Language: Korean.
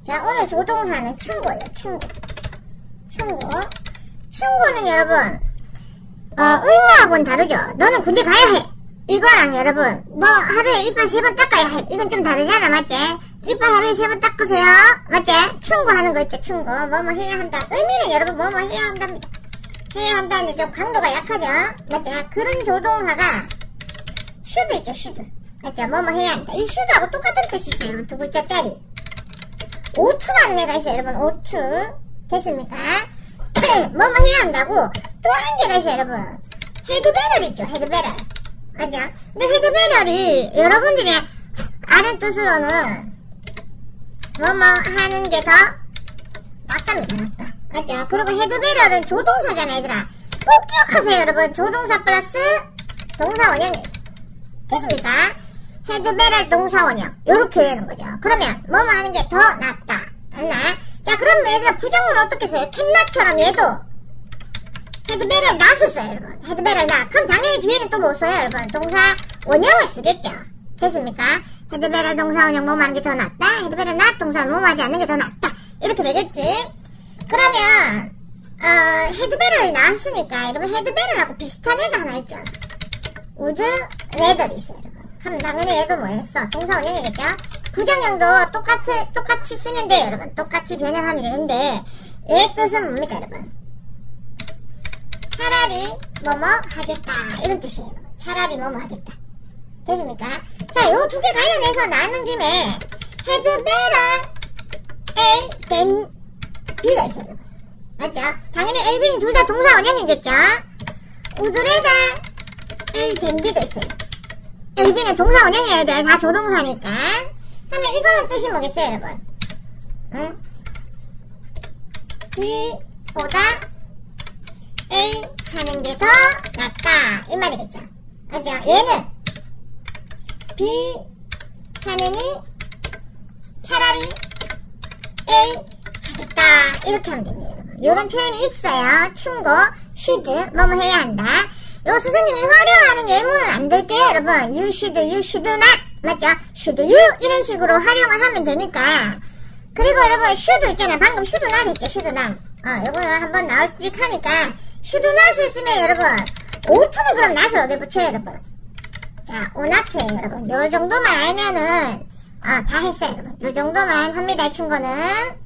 자, 오늘 조동사는 충고예요. 충고는 여러분, 의무하고는 다르죠. 너는 군대 가야 해. 이거랑 여러분, 너 하루에 이빨 3번 닦아야 해. 이건 좀 다르잖아, 맞지? 이빨 하루에 3번 닦으세요. 맞지? 충고하는 거 있죠, 충고. 뭐뭐 해야 한다. 의미는 여러분, 뭐뭐 해야 한답니다. 해야 한다는데 좀 강도가 약하죠? 맞지? 그런 조동사가, should 있죠, should. 맞죠? 뭐뭐 해야 한다. 이 should하고 똑같은 뜻이 있어요, 여러분. 두 글자짜리. oughto라는 애가 있어요, 여러분. ought. 됐습니까? 뭐뭐 해야 한다고 또 한 개가 있어요, 여러분. head better 있죠, head better. 맞죠? 근데 head better이 여러분들이 아는 뜻으로는 뭐뭐 하는 게 더 낫답니다, 낫다. 맞죠? 그리고 head better는 조동사잖아, 얘들아. 꼭 기억하세요, 여러분. 조동사 플러스 동사 원형이에요. 됐습니까? head better 동사 원형. 요렇게 되는 거죠. 그러면 뭐뭐 하는 게 더 낫다. 맞나? 자, 그럼 얘들아 부정은 어떻게 써요? 캔낫처럼 얘도 head better not을 써요, 여러분. head better not. 그럼 당연히 뒤에는 또 뭐 써요, 여러분? 동사 원형을 쓰겠죠. 됐습니까? head better 동사 원형 뭐뭐 하는 게 더 낫다. head better not 동사 원형 뭐뭐 하지 않는 게 더 낫다. 이렇게 되겠지? 그러면 head better이 나왔으니까 여러분 head better하고 비슷한 애가 하나 있죠. would rather 있어요, 여러분. 그럼 당연히 얘도 뭐였어? 동사 원형이겠죠? 부정형도 똑같이 쓰면 돼요, 여러분. 똑같이 변형하면 되는데, 얘의 뜻은 뭡니까, 여러분? 차라리 뭐뭐 하겠다. 이런 뜻이에요, 여러분. 차라리 뭐뭐 하겠다. 됐습니까? 자, 요 두 개 관련해서 나눈 김에, had better A than B가 있어요, 여러분. 맞죠? 당연히 A, B는 둘 다 동사 원형이겠죠? would rather A than B도 있어요. A, B는 동사 원형이어야 돼. 다 조동사니까. 그러면 이거는 뜻이 뭐겠어요, 여러분? 응? B보다 A 하는 게 더 낫다. 이 말이겠죠. 맞죠? 얘는 B 하느니 차라리 A 하겠다. 이렇게 하면 됩니다, 여러분. 요런 표현이 있어요. 충고, should, 뭐뭐 해야 한다. 요 선생님이 활용하는 예문은 안 될게요, 여러분. you should not. 맞죠? should you 이런 식으로 활용을 하면 되니까. 그리고 여러분 should 있잖아요. 방금 should not 했죠. should not. 요거는 한번 나올 듯 하니까 should not을 쓰면 여러분 oughto는 그럼 not을 어디 붙여요, 여러분? 자, ought 여러분. 요 정도만 알면은 다 했어요, 여러분. 요 정도만 합니다, 이 친구는.